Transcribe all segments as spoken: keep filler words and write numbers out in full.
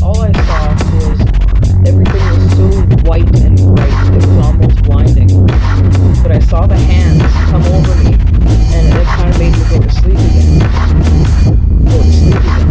all I saw was everything was so white and bright, it was almost blinding. But I saw the hands come over me, and it kind of made me go to sleep again. Go to sleep again.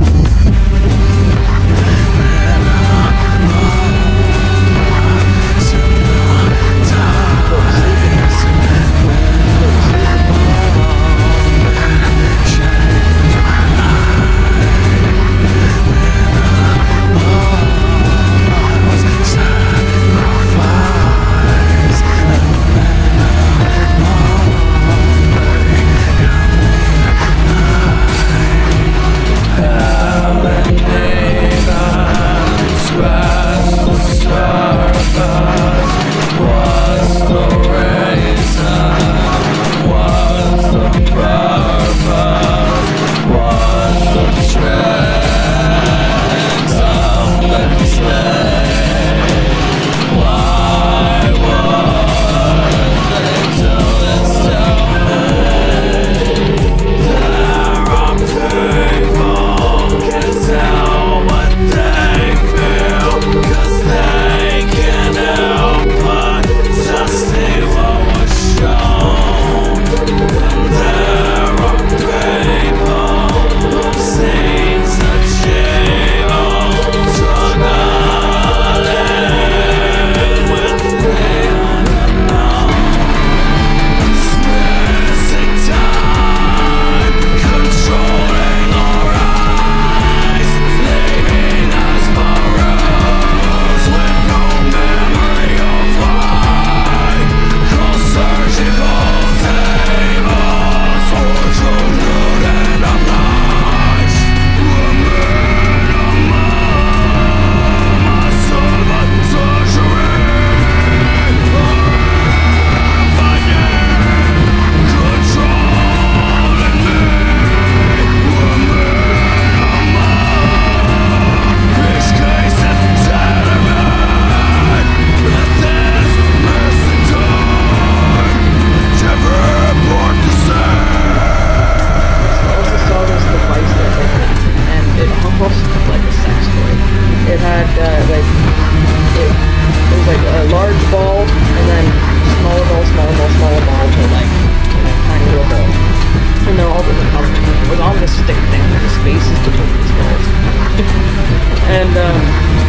And, um,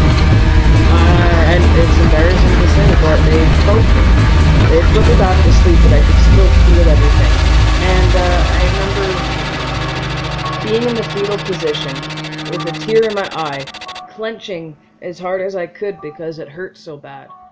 uh, and it's embarrassing to say, but they poked me. They put me back to sleep, but I could still feel everything. And, uh, I remember being in the fetal position, with a tear in my eye, clenching as hard as I could because it hurt so bad.